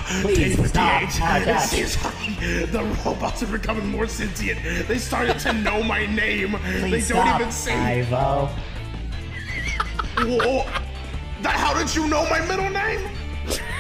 Please David stop. DH. Oh my It gosh. seems like the robots are becoming more sentient. They started to know my name. Please They stop. don't even say. Ivo. Whoa. How did you know my middle name?